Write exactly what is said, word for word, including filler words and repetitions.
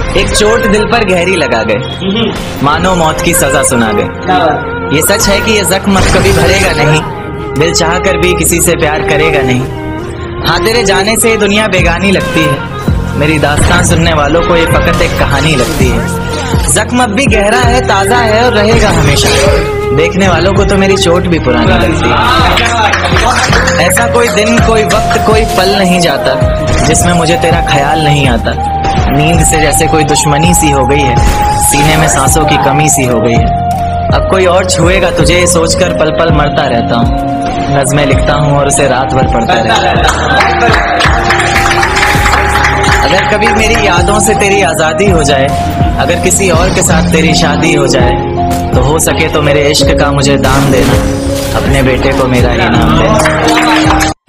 एक चोट दिल पर गहरी लगा गए, मानो मौत की सजा सुना गए। ये सच है कि ये जख्म अब कभी भरेगा नहीं, दिल चाह कर भी किसी से प्यार करेगा नहीं। हाँ, तेरे जाने से ये दुनिया बेगानी लगती है, मेरी दास्तान सुनने वालों को ये फकत एक कहानी लगती है। जख्म अब भी गहरा है, ताजा है और रहेगा हमेशा, देखने वालों को तो मेरी चोट भी पुरानी लगती है। ऐसा कोई दिन, कोई वक्त, कोई पल नहीं जाता जिसमें मुझे तेरा ख्याल नहीं आता। नींद से जैसे कोई दुश्मनी सी हो गई है, सीने में सांसों की कमी सी हो गई है। अब कोई और छुएगा तुझे ये सोचकर पल पल मरता रहता हूँ। नज़्में लिखता हूँ और उसे रात भर पढ़ता रहता हूँ। अगर कभी मेरी यादों से तेरी आज़ादी हो जाए, अगर किसी और के साथ तेरी शादी हो जाए, तो हो सके तो मेरे इश्क का मुझे दाम देना, अपने बेटे को मेरा ही नाम देना।